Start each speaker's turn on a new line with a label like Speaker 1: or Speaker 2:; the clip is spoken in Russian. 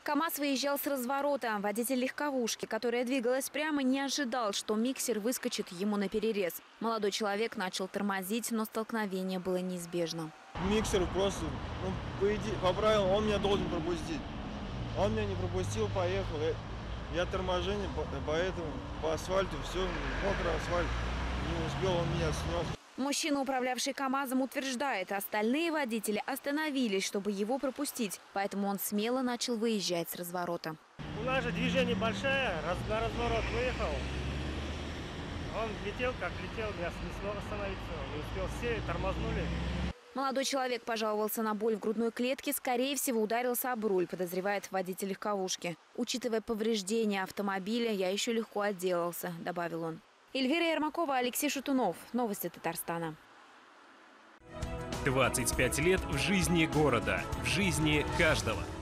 Speaker 1: КамАЗ выезжал с разворота. Водитель легковушки, которая двигалась прямо, не ожидал, что миксер выскочит ему на перерез. Молодой человек начал тормозить, но столкновение было неизбежно.
Speaker 2: Миксер просто, по правилам, он меня должен пропустить. Он меня не пропустил, поехал. Я торможение, поэтому по асфальту все, мокрый асфальт. Не успел, он меня снес.
Speaker 1: Мужчина, управлявший КамАЗом, утверждает, остальные водители остановились, чтобы его пропустить. Поэтому он смело начал выезжать с разворота.
Speaker 3: У нас же движение большое, на разворот выехал. Он летел, как летел, я не смог остановиться, не успел, все тормознули.
Speaker 1: Молодой человек пожаловался на боль в грудной клетке, скорее всего, ударился об руль, подозревает водитель легковушки. Учитывая повреждения автомобиля, я еще легко отделался, добавил он. Эльвира Ермакова, Алексей Шутунов. Новости Татарстана.
Speaker 4: 25 лет в жизни города, в жизни каждого.